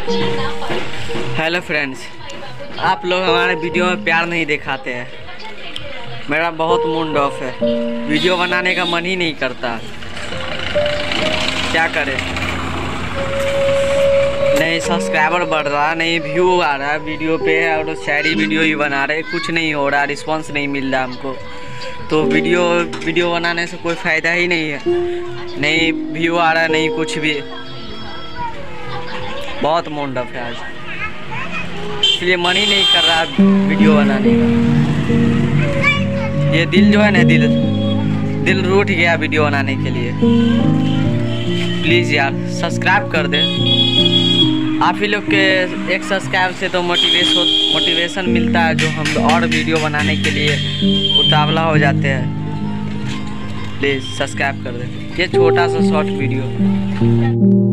Hello friends, आप लोग हमारे वीडियो में प्यार नहीं दिखाते हैं। मेरा बहुत मूड ऑफ है, वीडियो बनाने का मन ही नहीं करता। क्या करें, नहीं सब्सक्राइबर बढ़ रहा, नहीं व्यू आ रहा वीडियो पे, और शायरी वीडियो ही बना रहे, कुछ नहीं हो रहा, रिस्पांस नहीं मिल रहा हमको। तो वीडियो बनाने से कोई फ़ायदा ही नहीं है, नहीं व्यू आ रहा, नहीं कुछ भी। बहुत मूड ऑफ है आज, इसलिए मन ही नहीं कर रहा वीडियो बनाने का। ये दिल जो है ना, दिल रूठ गया वीडियो बनाने के लिए। प्लीज़ यार सब्सक्राइब कर दे। आप ही लोग के एक सब्सक्राइब से तो मोटिवेशन मिलता है, जो हम और वीडियो बनाने के लिए उतावला हो जाते हैं। प्लीज़ सब्सक्राइब कर दे। ये छोटा सा शॉर्ट वीडियो।